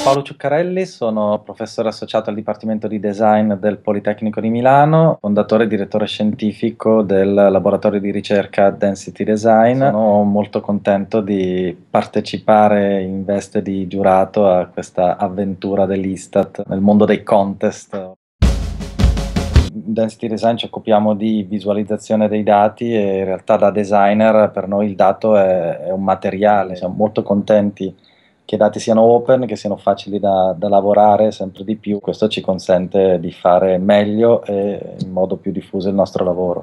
Paolo Ciuccarelli, sono professore associato al Dipartimento di Design del Politecnico di Milano, fondatore e direttore scientifico del laboratorio di ricerca Density Design. Sono molto contento di partecipare in veste di giurato a questa avventura dell'Istat nel mondo dei contest. In Density Design ci occupiamo di visualizzazione dei dati e in realtà da designer per noi il dato è un materiale. Siamo molto contenti che i dati siano open, che siano facili da lavorare sempre di più. Questo ci consente di fare meglio e in modo più diffuso il nostro lavoro.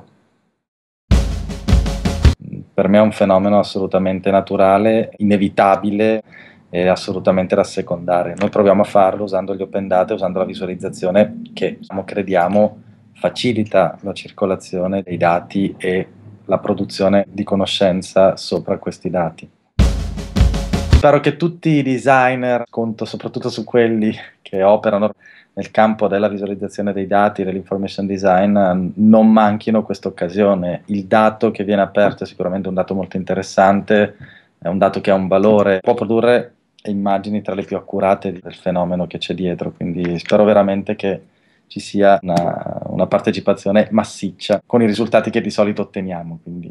Per me è un fenomeno assolutamente naturale, inevitabile e assolutamente da assecondare. Noi proviamo a farlo usando gli open data, usando la visualizzazione che crediamo facilita la circolazione dei dati e la produzione di conoscenza sopra questi dati. Spero che tutti i designer, conto soprattutto su quelli che operano nel campo della visualizzazione dei dati, dell'information design, non manchino questa occasione. Il dato che viene aperto è sicuramente un dato molto interessante, è un dato che ha un valore, può produrre immagini tra le più accurate del fenomeno che c'è dietro, quindi spero veramente che ci sia una partecipazione massiccia con i risultati che di solito otteniamo. Quindi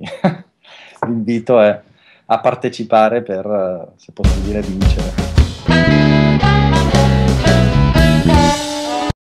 l'invito è a partecipare per, se possibile, vincere.